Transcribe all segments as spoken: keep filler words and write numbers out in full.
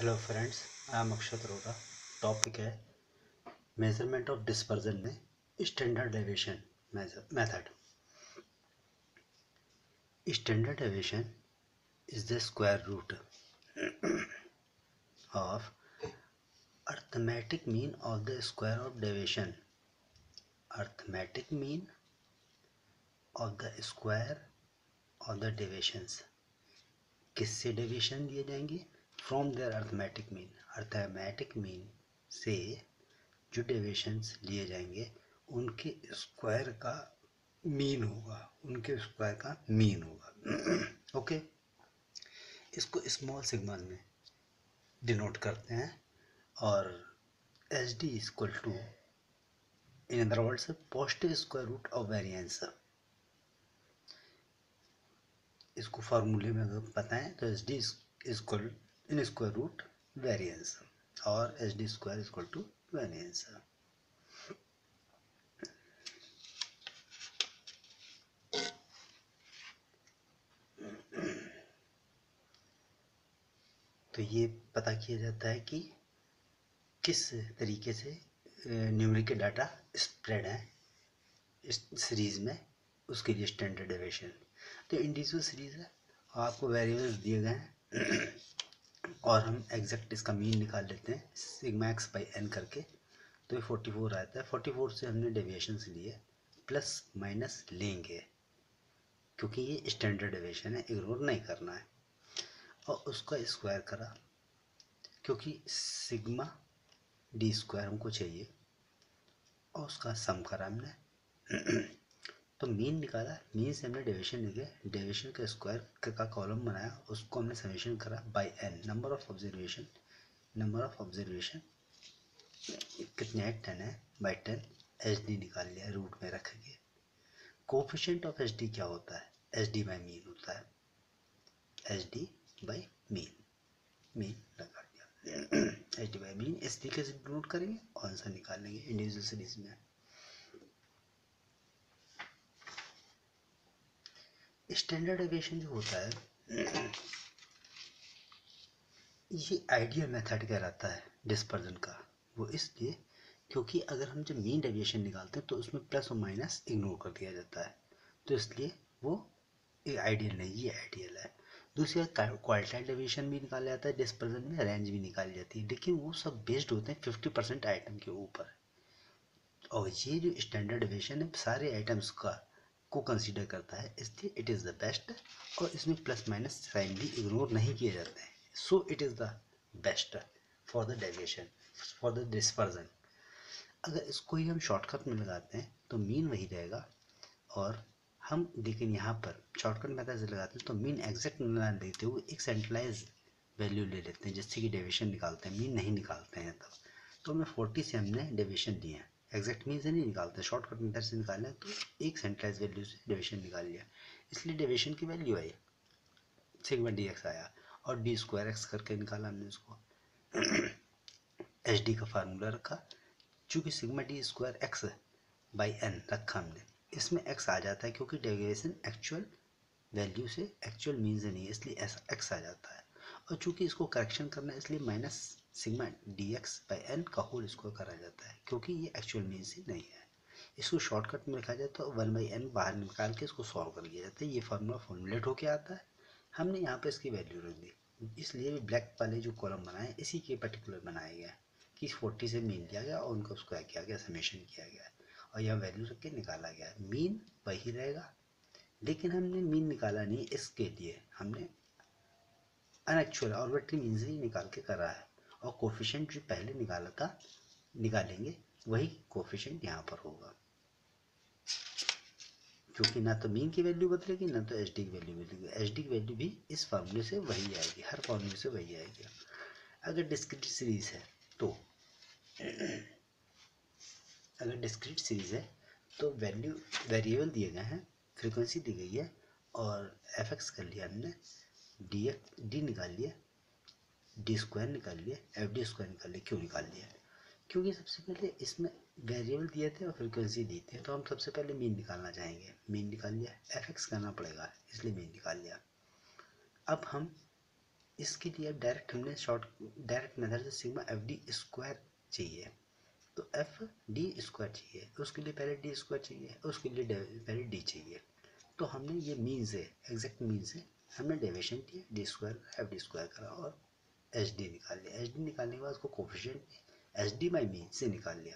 Hello friends, I am Akshat Arora. Topic है measurement of dispersion में standard deviation method. Standard deviation is the square root of arithmetic mean of the square of deviation. Arithmetic mean of the square of the deviations. किससे deviation दिए जाएंगे? From their arithmetic mean. Arithmetic mean से जो deviations लिए जाएंगे उनके square का mean होगा, उनके स्क्वायर का मीन होगा। ओके, इसको स्मॉल सिग्मा में डिनोट करते हैं और H D equal to, in other words, positive square root of variance. इसको फार्मूले में अगर पता है तो H D equal in square root variance और H D square equal to variance. तो ये पता किया जाता है कि किस तरीके से न्यूमेरिकल डाटा स्प्रेड है इस सीरीज में, उसके लिए स्टैंडर्ड डेविएशन। तो इंडिविजुअल सीरीज है, आपको वेरिएबल्स दिए गए हैं और हम एग्जैक्ट इसका मीन निकाल लेते हैं सिग्मा एक्स बाई एन करके। तो ये फोर्टी फोर आता है। फोर्टी फोर से हमने डेविएशंस लिए, प्लस माइनस लेंगे क्योंकि ये स्टैंडर्ड डेविएशन है, इग्नोर नहीं करना है। और उसका स्क्वायर करा क्योंकि सिग्मा डी स्क्वायर हमको चाहिए, और उसका सम करा हमने। तो मीन निकाला, मीन से हमने डेविएशन निकाले, डेविएशन का स्क्वायर का कॉलम बनाया, उसको हमने समेशन करा by N, number of observation. Number of observation कितने है? टेन है, बाई टेन एच डी निकाल लिया रूट में रख के। कोफिशिएंट ऑफ एच डी क्या होता है? एच डी बाई मीन होता है, H D by mean, mean लगा दिया। एच डी बाई मीन इस तरीके से नोट करेंगे और आंसर निकाल लेंगे इंडिविजुअल सीरीज में। स्टैंडर्ड डेविएशन जो होता है ये आइडियल मेथड कहलाता है डिस्पर्जन का। वो इसलिए क्योंकि अगर हम जब मीन डेविएशन निकालते हैं तो उसमें प्लस और माइनस इग्नोर कर दिया जाता है, तो इसलिए वो आइडियल नहीं, ये आइडियल है। दूसरी बात, क्वालिटाइल डेविएशन भी निकाला जाता है डिस्पर्जन में, रेंज भी निकाली जाती है, लेकिन वो सब बेस्ड होते हैं फिफ्टी परसेंट आइटम के ऊपर। और ये जो स्टैंडर्ड डेविएशन है सारे आइटम्स का को कंसीडर करता है, इसलिए इट इज़ द बेस्ट। और इसमें प्लस माइनस साइन भी इग्नोर नहीं किए जाते हैं, so it is the best for the deviation, for the dispersion. अगर इसको ही हम शॉर्टकट में लगाते हैं तो मीन वही रहेगा, और हम लेकिन यहाँ पर शॉर्टकट मेथड से लगाते हैं तो मीन एग्जैक्ट ना लेते हुए एक सेंट्रलाइज वैल्यू ले लेते हैं जिससे कि डेविएशन निकालते हैं, मीन नहीं निकालते हैं तब। तो हमने फोर्टी से हमने डेविएशन लिए हैं, एग्जैक्ट मीन से नहीं निकालते, शॉर्टकट मेथड से निकालना है तो एक सेंट्रलाइज वैल्यू से डेविएशन निकाल लिया, इसलिए डेविएशन की value I sigma D X आया, और डी स्क्वायर एक्स करके निकाला हमने उसको। एच डी का फार्मूला रखा, चूँकि sigma D square X by N रखा हमने, इसमें एक्स आ जाता है क्योंकि डेविएशन एक्चुअल वैल्यू से एक्चुअल मीन से नहीं है, इसलिए ऐसा एक्स आ जाता है। और चूँकि इसको करेक्शन करना है इसलिए minus sigma D X by N का होल इसको करा जाता है क्योंकि ये एक्चुअल मीन से नहीं है। इसको शॉर्टकट में लिखा जाए तो वन बाई एन बाहर निकाल के इसको सॉल्व कर लिया जाता है, ये फार्मूला फॉर्मुलेट होके आता है। हमने यहाँ पे इसकी वैल्यू रख दी, इसलिए भी ब्लैक वाले जो कॉलम बनाए इसी के पर्टिकुलर बनाए गए कि फोर्टी से मीन लिया गया और उनको स्क्वायर किया गया, समेशन किया गया और यहाँ वैल्यू रख के निकाला गया। मीन वही रहेगा, लेकिन हमने मीन निकाला नहीं, इसके लिए हमने अनएक्चुअल आर्बिट्री मीन से ही निकाल के करा है, और कोफिशिएंट जो पहले निकाला था निकालेंगे वही कोफिशिएंट यहाँ पर होगा, क्योंकि ना तो मीन की वैल्यू बदलेगी ना तो एच डी की वैल्यू बदलेगी। एच डी की वैल्यू भी इस फार्मूले से वही आएगी, हर फार्मूले से वही आएगी। अगर डिस्क्रीट सीरीज है तो अगर डिस्क्रीट सीरीज है तो वैल्यू वेरिएबल दिए गए हैं, फ्रीक्वेंसी दी गई है और एफ एक्स कर लिया हमने, डी एक्स डी निकाल लिया, डी स्क्वायर निकाल लिया, एफ डी स्क्वायर निकाल लिया। क्यों निकाल लिया? क्योंकि सबसे पहले इसमें वेरिएबल दिए थे और फ्रीक्वेंसी दी थी, तो हम सबसे पहले मीन निकालना चाहेंगे। मीन निकाल लिया, एफ एक्स करना पड़ेगा इसलिए मीन निकाल लिया। अब हम इसके लिए अब डायरेक्ट हमने शॉर्ट डायरेक्ट मेथड से सिग्मा एफ डी स्क्वायर चाहिए, तो एफ डी स्क्वायर चाहिए, उसके लिए पहले डी स्क्वायर चाहिए, उसके लिए पहले डी चाहिए। तो हमने ये मीन से एग्जैक्ट मीन से हमने डेविएशन किया, D square F D square करा और एच डी निकाल लिया। एच डी निकालने के बाद उसको coefficient H D by mean से निकाल लिया।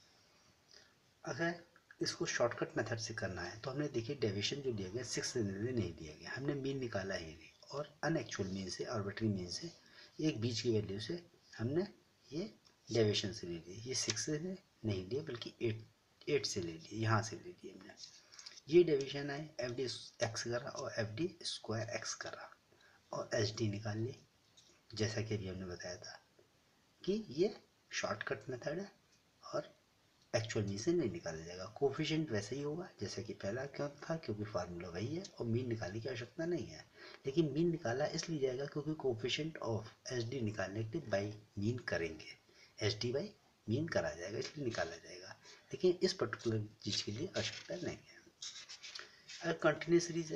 अगर इसको शॉर्टकट मेथड से करना है तो हमने देखिए डेविएशन जो दिया गया सिक्स से नहीं दिया गया, हमने मीन निकाला ही नहीं और अनएक्चुअल मीन से आर्बिट्री मीन से एक बीच की वैल्यू से हमने ये डेविएशन से ले लिए। ये सिक्स से नहीं लिए बल्कि एट एट से ले लिए, यहाँ से ले लिए हमने। ये डेविएशन है एफ डी एक्स करा और एफ डी स्क्वायर एक्स करा और एच डी निकाल ली, जैसा कि अभी हमने बताया था कि ये शॉर्टकट मेथड है और एक्चुअल मीन से नहीं निकाला जाएगा। कोफिशिएंट वैसे ही होगा जैसे कि पहला क्यों था, क्योंकि फार्मूला वही है और मीन निकालने की आवश्यकता नहीं है। लेकिन मीन निकाला इसलिए जाएगा क्योंकि कोफिशिएंट ऑफ एच डी निकालने के लिए बाई मीन करेंगे, एच डी बाई मीन करा जाएगा इसलिए निकाला जाएगा। लेकिन इस पर्टिकुलर चीज़ के लिए आवश्यकता नहीं है। अगर कंटिन्यूस सीरीज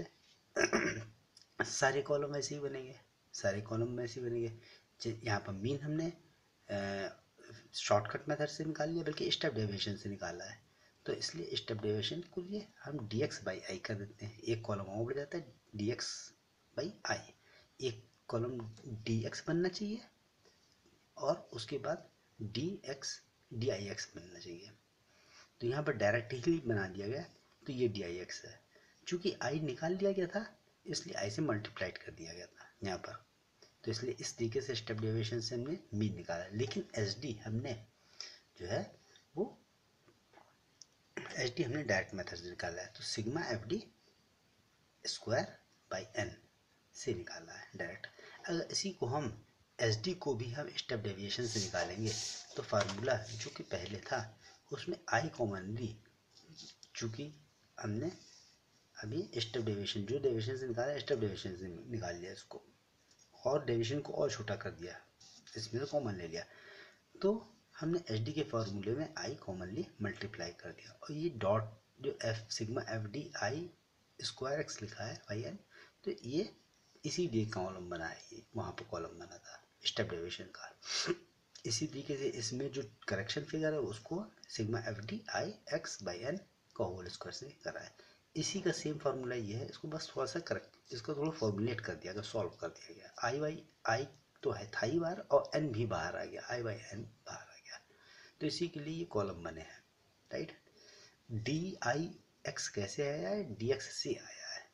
है सारे कॉलम ऐसे ही बनेंगे, सारे कॉलम ऐसे ही बनेंगे। यहाँ पर मीन हमने शॉर्टकट मेथड से निकाल लिया बल्कि स्टेप डेविएशन से निकाला है, तो इसलिए स्टेप डेविएशन को लिए हम डी एक्स बाई आई कर देते हैं। एक कॉलम और बढ़ जाता है डी एक्स बाई आई, एक कॉलम डी एक्स बनना चाहिए और उसके बाद D X D I X बनना चाहिए। तो यहाँ पर डायरेक्ट ही बना दिया गया, तो ये डी आई एक्स है। चूँकि आई निकाल लिया गया था इसलिए आई से मल्टीप्लाइड कर दिया गया था यहाँ पर, तो इसलिए इस तरीके से स्टेप डेविएशन से हमने मीन निकाला। लेकिन एच डी हमने जो है वो एच डी हमने डायरेक्ट मेथड से निकाला है, तो sigma F D square by N से निकाला है डायरेक्ट। अगर इसी को हम एच डी को भी हम स्टेप डेविएशन से निकालेंगे तो फार्मूला जो कि पहले था उसमें आई कॉमन ली, चूँकि हमने अभी स्टेप डेविएशन जो डेविएशन से निकाला स्टेप डेविएशन से निकाल लिया इसको और डेविएशन को और छोटा कर दिया, इसमें से कॉमन ले लिया, तो हमने एच डी के फार्मूले में आई कॉमनली मल्टीप्लाई कर दिया और ये डॉट जो F sigma F D I square X लिखा है बाई एन, तो ये इसी डी कॉलम बना है, ये वहाँ पर कॉलम बना था स्टेप डेविएशन का। इसी तरीके से इसमें जो करेक्शन फिगर है उसको sigma F D I X by N का होल स्क्वायर से करा है। इसी का सेम फार्मूला ये है, इसको बस थोड़ा सा करेक्ट इसको थोड़ा फॉर्मुलेट कर दिया गया, सॉल्व कर दिया गया। आई बाई आई तो है था ही बाहर और एन भी बाहर आ गया, आई बाई एन बाहर आ गया, तो इसी के लिए ये कॉलम बने हैं, राइट। डी आई एक्स कैसे आया है, डी एक्स से आया है।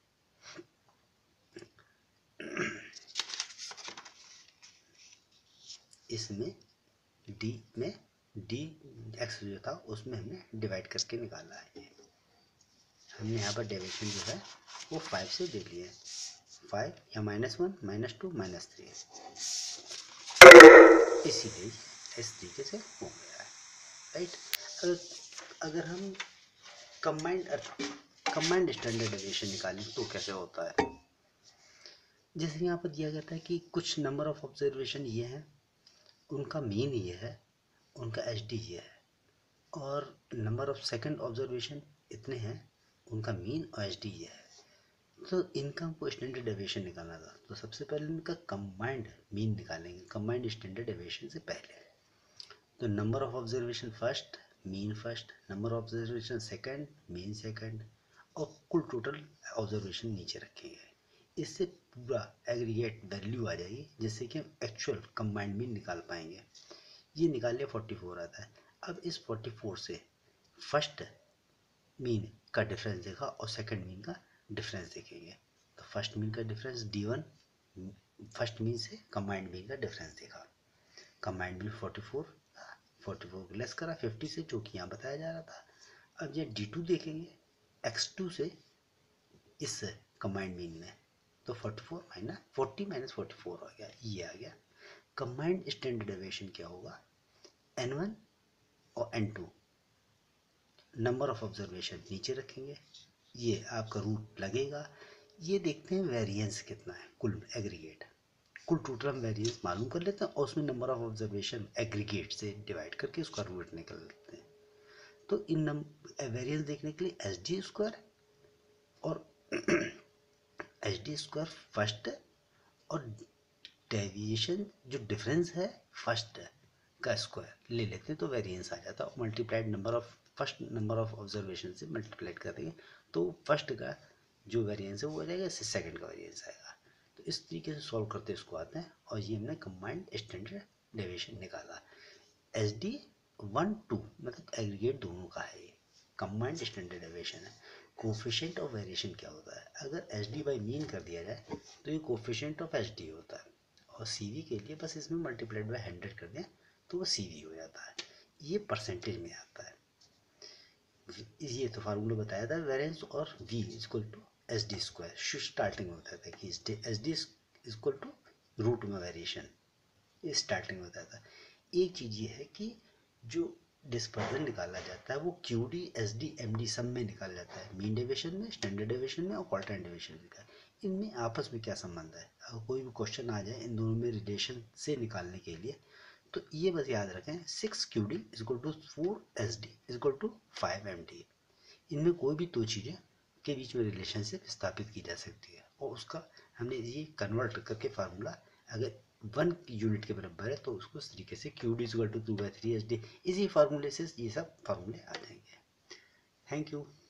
इसमें डी में डी एक्स जो था उसमें हमने डिवाइड करके निकाला है। हमने यहाँ पर डेविएशन जो है वो फाइव से दे लिए, फाइव या minus one minus two minus three, इसीलिए इस तरीके से हो गया है, राइट। अगर अगर हम कंबाइंड कंबाइंड स्टैंडर्ड डेविएशन निकालें तो कैसे होता है, जैसे यहाँ पर दिया गया था कि कुछ नंबर ऑफ ऑब्जर्वेशन ये हैं, उनका मीन ये है, उनका एच डी ये है, और नंबर ऑफ सेकंड ऑब्जर्वेशन इतने हैं, उनका मीन और एच डी ये है। तो इनका हमको स्टैंडर्ड डेविएशन निकालना था, तो सबसे पहले इनका कंबाइंड मीन निकालेंगे कंबाइंड स्टैंडर्ड डेविएशन से पहले। तो number of observation first, mean first, number of observation second, mean second, और कुल टोटल ऑब्जर्वेशन नीचे रखेंगे। इससे पूरा एग्रीगेट वैल्यू आ जाएगी जिससे कि हम एक्चुअल कंबाइंड मीन निकाल पाएंगे। ये निकाल लिया फोर्टी फोर आता है। अब इस फोर्टी फोर से फर्स्ट मीन का डिफरेंस देखा और सेकंड मीन का डिफरेंस देखेंगे। तो फर्स्ट मीन का difference D one, first mean से कंबाइंड मीन का डिफरेंस देखा। Combined mean forty four, forty four को लेस करा फिफ्टी से, जो कि यहाँ बताया जा रहा था। अब ये डी टू देखेंगे एक्स टू से इस कंबाइंड मीन में, तो forty four minus forty minus forty four हो गया, ये आ गया। कंबाइंड स्टैंडर्ड डेविएशन क्या होगा, एन वन और N two number of observation नीचे रखेंगे, ये आपका रूट लगेगा। ये देखते हैं वेरिएंस कितना है, कुल एग्रीगेट, कुल टोटल हम वेरिएंस मालूम कर लेते हैं और उसमें नंबर ऑफ ऑब्जर्वेशन एग्रीगेट से डिवाइड करके उसका रूट निकल लेते हैं। तो इन वेरिएंस देखने के लिए एच डी स्क्वायर और एच डी स्क्वायर फर्स्ट और डेविएशन जो डिफरेंस है फर्स्ट का स्क्वायर ले लेते हैं तो वेरिएंस आ जाता है, multiplied number of first number of observation से मल्टीप्लाइड कर देंगे तो फर्स्ट का जो वेरिएंस है वो हो जाएगा, इससे सेकंड का वेरिएंस आएगा। तो इस तरीके से सॉल्व करते इसको आते हैं और ये हमने कंबाइंड स्टैंडर्ड डेविएशन निकाला। एस डी वन टू मतलब एग्रीगेट दोनों का है, ये कंबाइंड स्टैंडर्ड डेविएशन है। कोफिशिएंट ऑफ वेरिएशन क्या होता है, अगर एच डी बाई मीन कर दिया जाए तो ये कोफिशिएंट ऑफ एच डी होता है, और सी वी के लिए बस इसमें मल्टीप्लाइड बाई हंड्रेड कर दें तो वो सी वी हो जाता है। ये परसेंटेज में आता है। ये तो फार्मूला बताया था वेरिएंस और v equal to S D square, starting में बताया था कि S D equal to root में वेरिएशन, ये स्टार्टिंग में बताया था। एक चीज़ ये है कि जो डिस्पर्जन निकाला जाता है वो Q D S D M D सब में निकाला जाता है, मीन डेविएशन में, स्टैंडर्ड डेविएशन में और क्वार्टाइल डेविएशन में। इनमें आपस में क्या संबंध है, अगर कोई भी क्वेश्चन आ जाए इन दोनों में रिलेशन से निकालने के लिए तो ये बस याद रखें, six Q D equal to four S D equal to five M D. इनमें कोई भी दो चीज़ें के बीच में रिलेशनशिप स्थापित की जा सकती है और उसका हमने ये कन्वर्ट करके फार्मूला अगर वन यूनिट के बराबर है तो उसको इस तरीके से Q D equal to two by three H D, इसी फार्मूले से ये सब फार्मूले आ जाएंगे। Thank you.